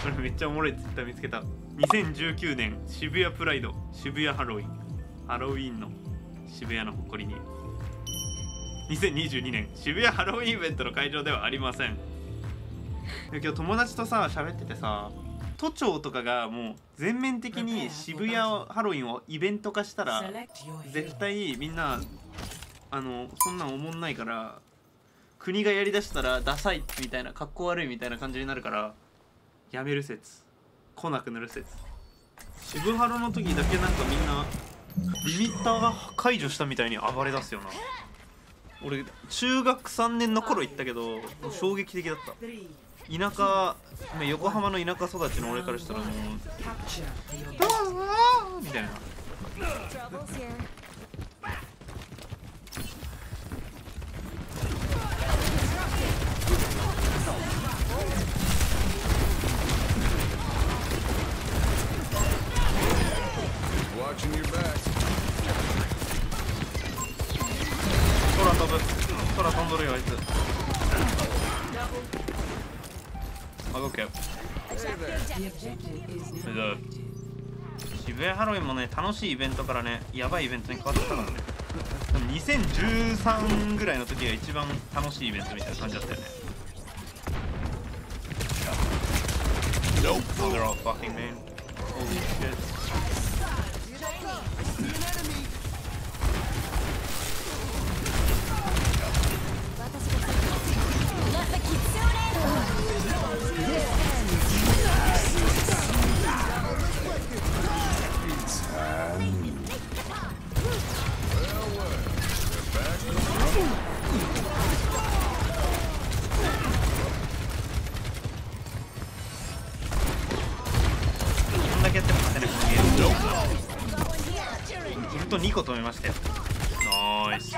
これめっちゃおもろいツイッター見つけた。2019年渋谷プライド、渋谷ハロウィン、ハロウィンの渋谷の誇りに。2022年渋谷ハロウィンイベントの会場ではありません。今日友達とさ喋っててさ、都庁とかがもう全面的に渋谷ハロウィンをイベント化したら絶対みんなそんなんおもんないから、国がやりだしたらダサいみたいな、かっこ悪いみたいな感じになるからやめる説、来なくなる説。渋ハロの時だけなんかみんなリミッターが解除したみたいに暴れ出すよな。俺中学3年の頃行ったけど衝撃的だった。田舎、横浜の田舎育ちの俺からしたらもうみたいな。空飛ぶ、空飛んどるよあいつ。あ、オッケー。渋谷ハロウィンもね、楽しいイベントからね、やばいイベントに変わってたからね。でも2013ぐらいの時が一番楽しいイベントみたいな感じだったよね。Nope. Oh, they're all fucking man. Holy shit.ウルト2個止めましたよ。ナイス。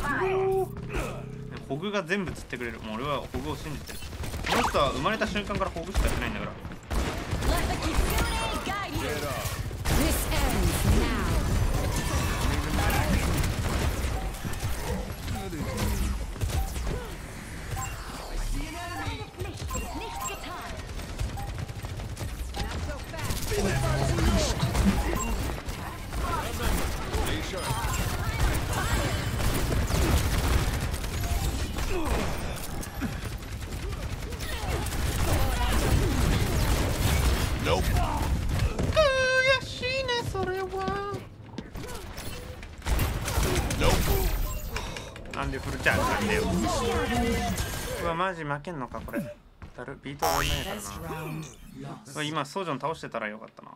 ホグが全部釣ってくれる。もう俺はホグを信じてる。この人は生まれた瞬間からホグしかやってないんだから。悔しいねそれは。なんでフルチャージなんだよ。うわマジ負けんのかこれ。だるビートがないからな。今ソジョン倒してたらよかったな。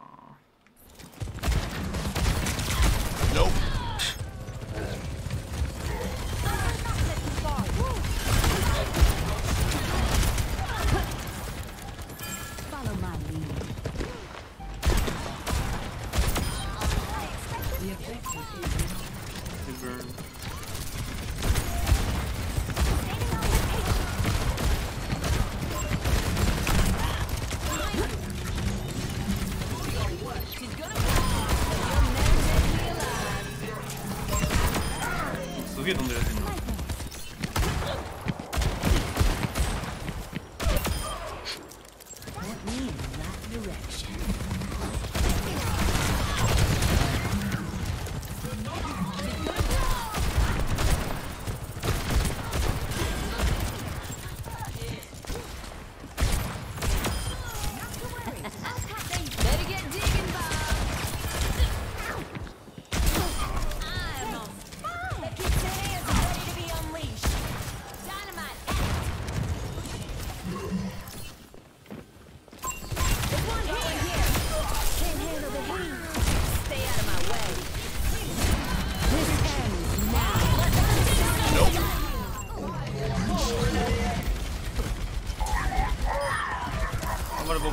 すげえ飛んでるやついるな。頑張れボブ。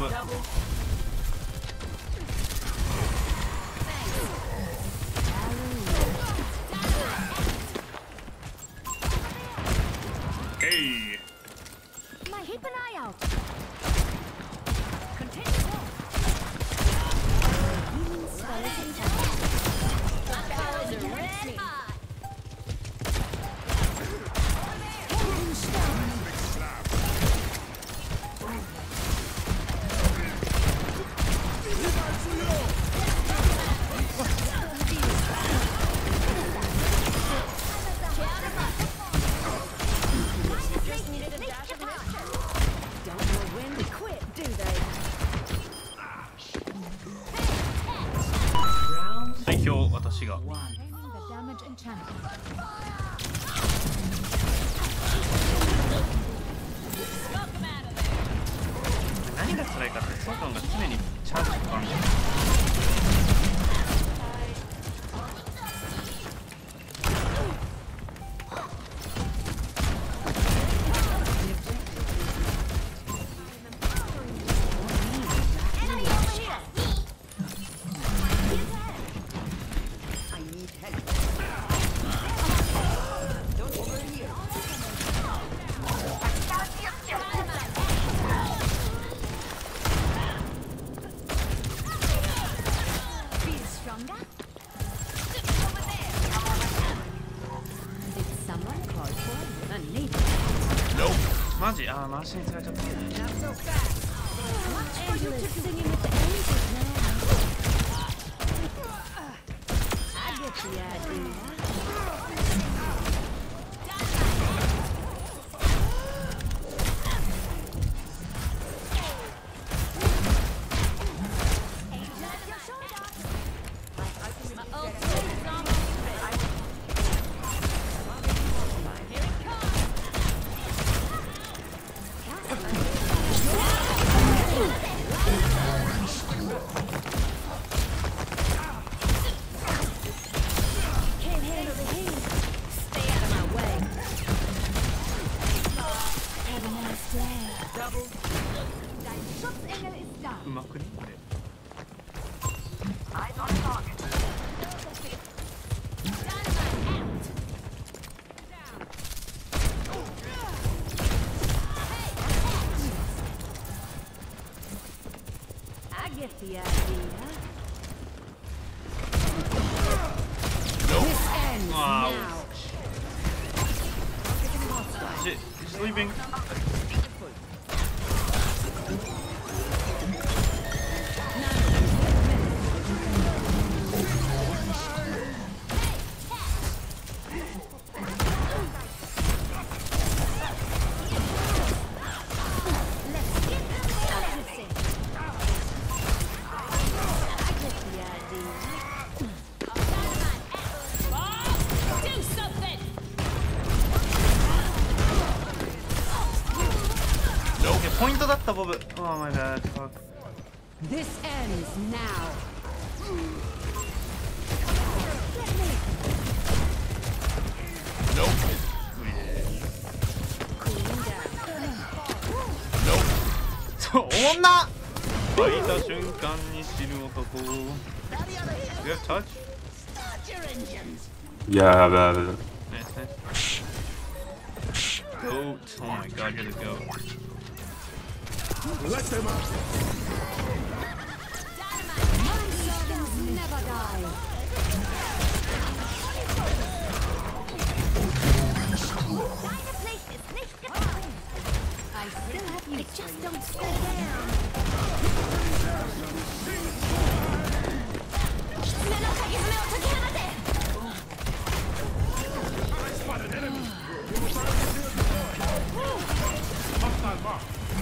何が辛いかってソンが常にチャージかかるんだよ。マジ回しにされちゃったね。うまくねこれ。Sleeping. Point だったボブ。Oh my bad. Fuck. This ends now. Nope. Nope. そう女。開いた瞬間に死ぬ男。Good touch. Yeah, bad. Nice, nice. Goat. Oh my god, you're the goat. Let them out. Never die. I still have you. Just don't slow down. I spotted an enemy. Hostile mark.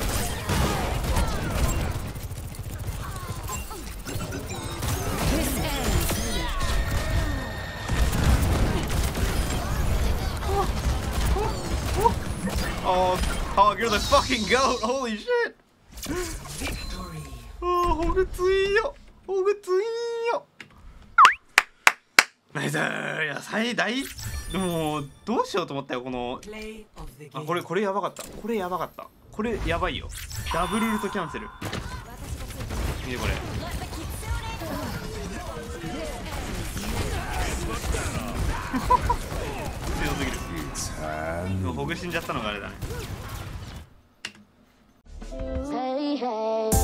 Oh, Hog, you're the fucking goat! Holy shit! Oh, ホグツイよ、ホグツイよ。ナイスー。いや、もうどうしようと思ったよこの。あ、これやばかった。これやばかった。これやばいよ。ダブルルートキャンセル。見てこれ。強すぎる。ホグ死んじゃったのがあれだね。